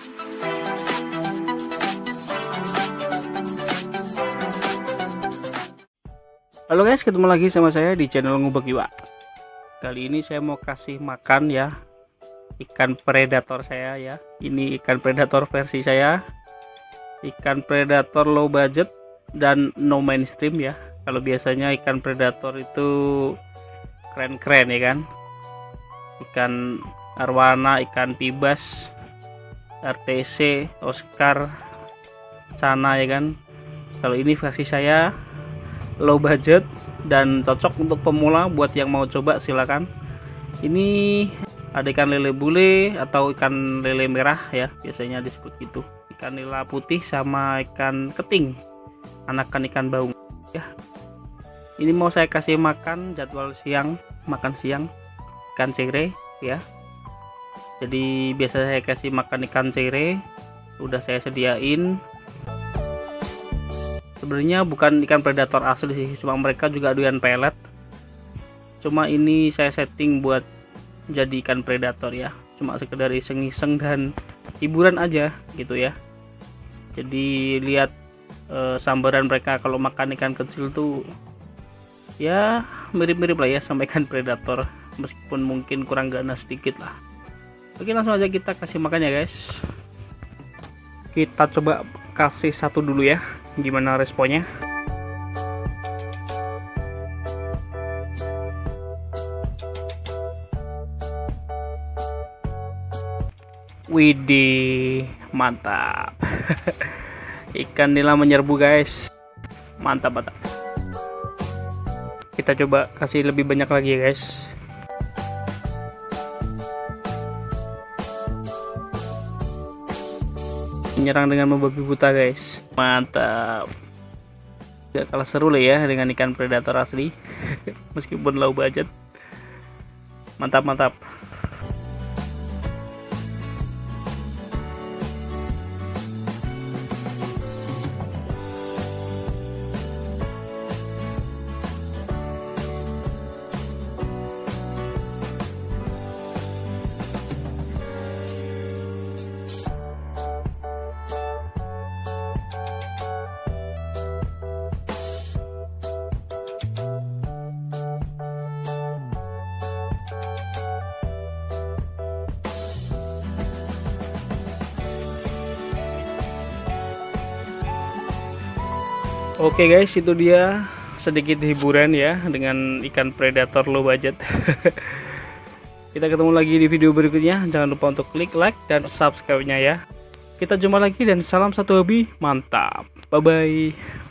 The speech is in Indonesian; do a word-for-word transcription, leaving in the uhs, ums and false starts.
Halo guys, ketemu lagi sama saya di channel Ngubek Iwa. Kali ini saya mau kasih makan ya ikan predator saya ya. Ini ikan predator versi saya. Ikan predator low budget dan no mainstream ya. Kalau biasanya ikan predator itu keren-keren ya kan. Ikan arwana, ikan pibas, R T C, Oscar, Cana ya kan. Kalau ini versi saya low budget dan cocok untuk pemula. Buat yang mau coba silakan. Ini ada ikan lele bule atau ikan lele merah ya, biasanya disebut gitu. Ikan nila putih sama ikan keting, anakan ikan baung ya. Ini mau saya kasih makan jadwal siang, makan siang ikan cere ya. Jadi biasa saya kasih makan ikan cere, udah saya sediain. Sebenarnya bukan ikan predator asli sih, cuma mereka juga doyan pelet. Cuma ini saya setting buat jadi ikan predator ya, cuma sekedar iseng-iseng dan hiburan aja gitu ya. Jadi lihat e, sambaran mereka kalau makan ikan kecil tuh ya mirip-mirip lah ya sama ikan predator, meskipun mungkin kurang ganas sedikit lah. Oke, langsung aja kita kasih makan ya guys. Kita coba kasih satu dulu ya, gimana responnya. Widih, mantap. Ikan nila menyerbu guys, mantap mantap. Kita coba kasih lebih banyak lagi ya guys. Menyerang dengan membabi buta guys, mantap. Gak kalah seru lah ya dengan ikan predator asli. Meskipun low budget, mantap mantap. Oke guys, itu dia sedikit hiburan ya dengan ikan predator low budget. Kita ketemu lagi di video berikutnya. Jangan lupa untuk klik like dan subscribe-nya ya. Kita jumpa lagi dan salam satu hobi, mantap. Bye bye.